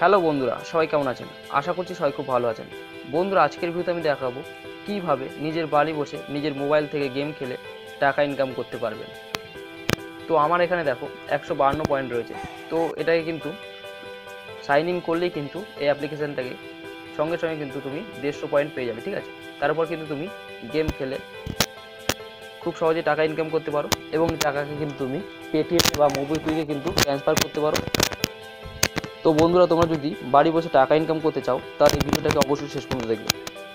Hello বন্ধুরা, সবাই কেমন আছেন? আশা করছি সবাই খুব ভালো আছেন। বন্ধুরা, আজকের ভিডিওতে আমি দেখাবো কিভাবে নিজের বাড়ি বসে নিজের মোবাইল থেকে গেম খেলে টাকা ইনকাম করতে পারবেন। তো আমার এখানে দেখো 152 পয়েন্ট রয়েছে। তো এটাকে কিন্তু সাইন ইন করলেই কিন্তু এই অ্যাপ্লিকেশানটাকে সঙ্গে সঙ্গে কিন্তু তুমি 150 পয়েন্ট পেয়ে যাবে, ঠিক আছে? তারপর কিন্তু তুমি গেম খেলে খুব সহজে টাকা ইনকাম করতে পারো এবং টাকাকে কিন্তু তুমি পেটিএম বা মোবিকুইকে কিন্তু ট্রান্সফার করতে পারো। তো বন্ধুরা, তোমরা যদি বাড়ি বসে টাকা ইনকাম করতে চাও তাহলে এই ভিডিওটাকে অবশ্যই শেষ পর্যন্ত দেখবে।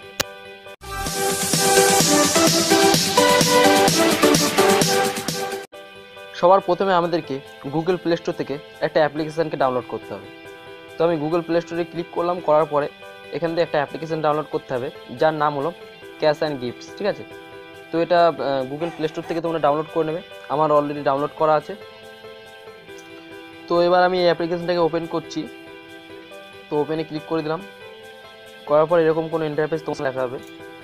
সবার প্রথমে আমাদেরকে গুগল প্লে স্টোর থেকে একটা অ্যাপ্লিকেশানকে ডাউনলোড করতে হবে। তো আমি গুগল প্লে স্টোরে ক্লিক করলাম, করার পরে এখান থেকে একটা অ্যাপ্লিকেশান ডাউনলোড করতে হবে যার নাম হলো ক্যাশ অ্যান্ড গিফটস, ঠিক আছে? তো এটা গুগল প্লে স্টোর থেকে তোমরা ডাউনলোড করে নেবে। আমার অলরেডি ডাউনলোড করা আছে। তো এবার আমি এই অ্যাপ্লিকেশানটাকে ওপেন করছি। তো ওপেনে ক্লিক করে দিলাম, করার পর এরকম কোনো ইন্টারফেস তোমার লেখা হবে।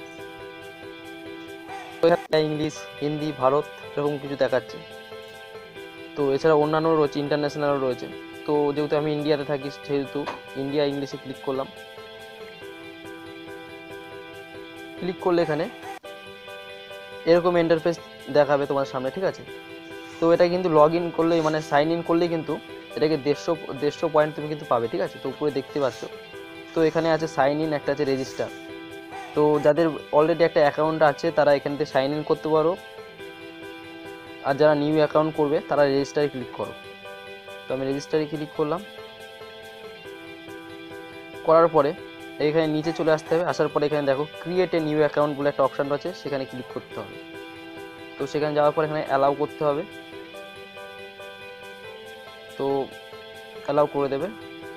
ইংলিশ, হিন্দি, ভারত এরকম কিছু দেখাচ্ছে। তো এছাড়া অন্যান্য রয়েছে, ইন্টারন্যাশনালও রয়েছে। তো যেহেতু আমি ইন্ডিয়াতে থাকি সেহেতু ইন্ডিয়া ইংলিশে ক্লিক করলাম। ক্লিক করলে এখানে এরকম ইন্টারফেস দেখাবে তোমার সামনে, ঠিক আছে? তো এটা কিন্তু লগ ইন করলেই, মানে সাইন ইন করলেই কিন্তু এটাকে 150 পয়েন্ট তুমি কিন্তু পাবে, ঠিক আছে? তো উপরে দেখতে পাচ্ছ। তো এখানে আছে সাইন ইন, একটা আছে রেজিস্টার। তো যাদের অলরেডি একটা অ্যাকাউন্ট আছে তারা এখান থেকে সাইন ইন করতে পারো, আর যারা নিউ অ্যাকাউন্ট করবে তারা রেজিস্টারে ক্লিক করো। তো আমি রেজিস্টারে ক্লিক করলাম। করার পরে এখানে নিচে চলে আসতে হবে। আসার পরে এখানে দেখো ক্রিয়েট এ নিউ অ্যাকাউন্ট বলে একটা অপশান রয়েছে, সেখানে ক্লিক করতে হবে। তো সেখানে যাওয়ার পর এখানে অ্যালাউ করতে হবে। তো অ্যালাউ করে দেবে।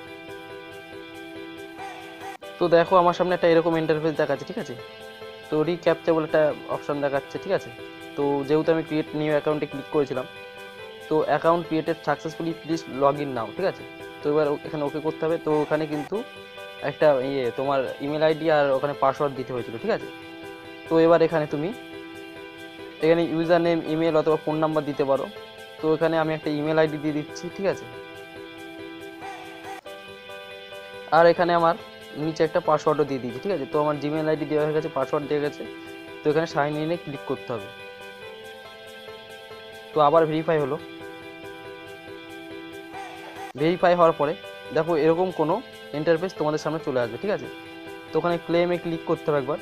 তো দেখো আমার সামনে একটা এরকম ইন্টারফেস দেখাচ্ছে, ঠিক আছে? তো রিক্যাপচা বলে একটা অপশান দেখাচ্ছে, ঠিক আছে? তো যেহেতু আমি ক্রিয়েট নিউ অ্যাকাউন্টে ক্লিক করেছিলাম, তো account created successfully, please log in now, ঠিক আছে? তো এবার এখানে ওকে করতে হবে। তো ওখানে কিন্তু একটা তোমার ইমেল আইডি আর ওখানে পাসওয়ার্ড দিতে হয়েছিল, ঠিক আছে? তো এবার এখানে তুমি এখানে ইউজার নেম, ইমেল অথবা ফোন নাম্বার দিতে পারো। তো এখানে আমি একটা ইমেল আইডি দিয়ে দিচ্ছি, ঠিক আছে? আর এখানে আমার নিচে একটা পাসওয়ার্ডও দিয়ে দিয়েছি, ঠিক আছে? তো আমার জিমেল আইডি দেওয়া হয়ে গেছে, পাসওয়ার্ড দেওয়া গেছে। তো এখানে সাইন ইনে ক্লিক করতে হবে। তো আবার ভেরিফাই হলো। ভেরিফাই হওয়ার পরে দেখো এরকম কোনো ইন্টারফেস তোমাদের সামনে চলে আসবে, ঠিক আছে? তো ওখানে ক্লেমে ক্লিক করতে হবে একবার।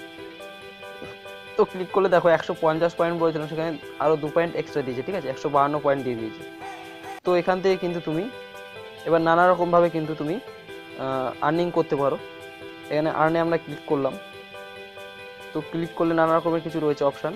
তো ক্লিক করলে দেখো 150 পয়েন্ট বলেছিলাম, সেখানে আরও 2 পয়েন্ট এক্সট্রা দিয়েছে, ঠিক আছে? 152 পয়েন্ট দিয়ে দিয়েছে। তো এখান থেকে কিন্তু তুমি এবার নানা রকমভাবে কিন্তু তুমি আর্নিং করতে পারো। এখানে আর্নে আমরা ক্লিক করলাম। তো ক্লিক করলে নানা রকমের কিছু রয়েছে অপশান।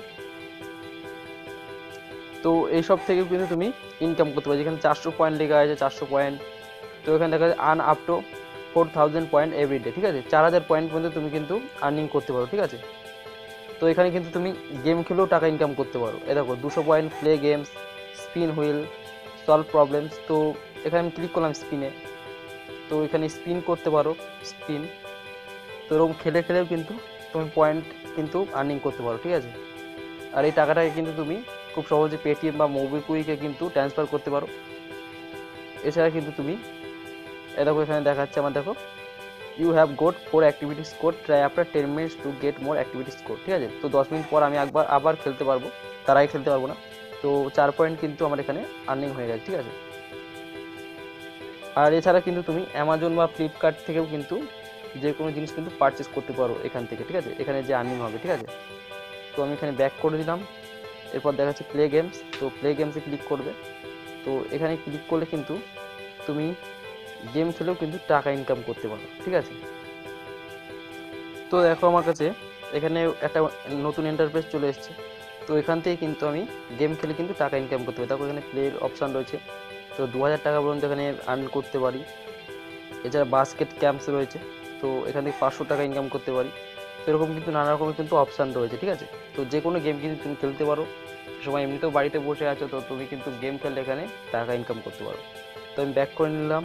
তো এইসব থেকেও কিন্তু তুমি ইনকাম করতে পারো। যেখানে 400 পয়েন্ট লেখা আছে, 400 পয়েন্ট। তো এখানে দেখা যায় earn up to 4000 point everyday, ঠিক আছে? 4000 পয়েন্ট পর্যন্ত তুমি কিন্তু আর্নিং করতে পারো, ঠিক আছে? তো এখানে কিন্তু তুমি গেম খেলেও টাকা ইনকাম করতে পারো। এ দেখো 200 point, play games, spin wheel, solve problems. তো এখানে আমি ক্লিক করলাম স্পিনে। তো এখানে স্পিন করতে পারো, স্পিন। তো এরকম খেলে খেলেও কিন্তু তুমি পয়েন্ট কিন্তু আর্নিং করতে পারো, ঠিক আছে? আর এই টাকাটাকে কিন্তু তুমি খুব সহজে পেটিএম বা মোবিকুইকে কিন্তু ট্রান্সফার করতে পারো। এছাড়া কিন্তু তুমি দেখো এখানে দেখাচ্ছে আমার, দেখো you have got 4 activities code, try after 10 minutes to get more activities code, ঠিক আছে? তো 10 মিনিট পর আমি আবার খেলতে পারবো, তার আগে খেলতে পারবো না। তো 4 পয়েন্ট কিন্তু আমার এখানে আর্নিং হয়ে গেছে, ঠিক আছে? আর এছাড়া কিন্তু তুমি অ্যামাজন বা ফ্লিপকার্ট থেকেও কিন্তু যে কোনো জিনিস কিন্তু পারচেস করতে পারো এখান থেকে, ঠিক আছে? এখানে যে আর্নিং হবে, ঠিক আছে? তো আমি এখানে ব্যাক করে দিলাম। এরপর দেখাচ্ছে প্লে গেমস। তো প্লে গেমসে ক্লিক করবে। তো এখানে ক্লিক করলে কিন্তু তুমি গেম খেলেও কিন্তু টাকা ইনকাম করতে পারো, ঠিক আছে? তো দেখো আমার কাছে এখানে একটা নতুন ইন্টারফেস চলে এসেছে। তো এখান থেকে কিন্তু আমি গেম খেলে কিন্তু টাকা ইনকাম করতে পারি। দেখো এখানে প্লের অপশান রয়েছে। তো 2000 টাকা পর্যন্ত এখানে আর্ন করতে পারি। এছাড়া বাস্কেট ক্যাম্পস রয়েছে। তো এখান থেকে 500 টাকা ইনকাম করতে পারি। তো এরকম কিন্তু নানা রকমের কিন্তু অপশান রয়েছে, ঠিক আছে? তো যে কোনো গেম কিন্তু তুমি খেলতে পারো। সময় এমনিতেও বাড়িতে বসে আছো, তো তুমি কিন্তু গেম খেললে এখানে টাকা ইনকাম করতে পারো। তো আমি ব্যাক করে নিলাম।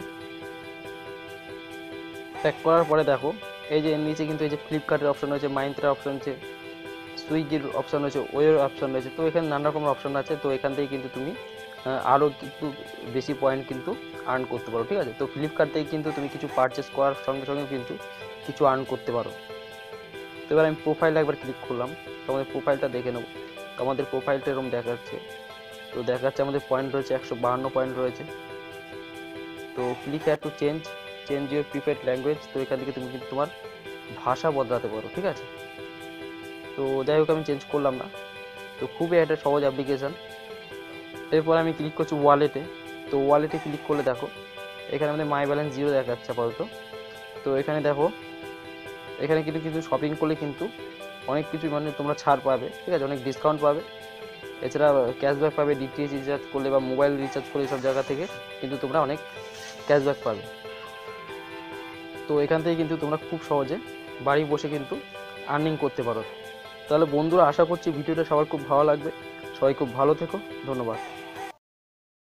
ব্যাক করার পরে দেখো এই যে নিচে কিন্তু এই যে ফ্লিপকার্টের অপশান রয়েছে, মাইন্ত্রার অপশান আছে, সুইগির অপশান রয়েছে, ওয়ের অপশান রয়েছে। তো এখানে নানা রকমের অপশান আছে। তো এখান থেকে কিন্তু তুমি আরও কিন্তু বেশি পয়েন্ট কিন্তু আর্ন করতে পারো, ঠিক আছে। তো ফ্লিপকার্ট থেকে কিন্তু তুমি কিছু পারচেস করার সঙ্গে সঙ্গে কিন্তু কিছু আর্ন করতে পারো। তো এবার আমি প্রোফাইলে একবার ক্লিক করলাম, তো আমাদের প্রোফাইলটা দেখে নেব। তো আমাদের প্রোফাইলটা এরকম দেখাচ্ছে, তো দেখাচ্ছে আমাদের পয়েন্ট রয়েছে 152 পয়েন্ট রয়েছে। তো click had to change your preferred language. তো এখান থেকে তুমি কিন্তু তোমার ভাষা বদলাতে পারো, ঠিক আছে। তো যাই হোক আমি চেঞ্জ করলাম না। তো খুবই একটা সহজ অ্যাপ্লিকেশান। এরপর আমি ক্লিক করছি ওয়ালেটে। তো ওয়ালেটে ক্লিক করলে দেখো এখানে আমাদের মাই ব্যালেন্স 0 দেখাচ্ছে আপাতত। তো এখানে দেখো এখানে কিন্তু কিন্তু শপিং করলে কিন্তু অনেক কিছু মানে তোমরা ছাড় পাবে, ঠিক আছে, অনেক ডিসকাউন্ট পাবে। এছাড়া ক্যাশব্যাক পাবে, ডিটিএইচ রিচার্জ করলে বা মোবাইল রিচার্জ করলে সব জায়গা থেকে কিন্তু তোমরা অনেক ক্যাশব্যাক পাবে। তো এখান থেকে কিন্তু তোমরা খুব সহজে বাড়ি বসে কিন্তু আর্নিং করতে পারো। তাহলে বন্ধুরা, আশা করছি ভিডিওটা সবার খুব ভালো লাগবে। সবাই খুব ভালো থেকো, ধন্যবাদ।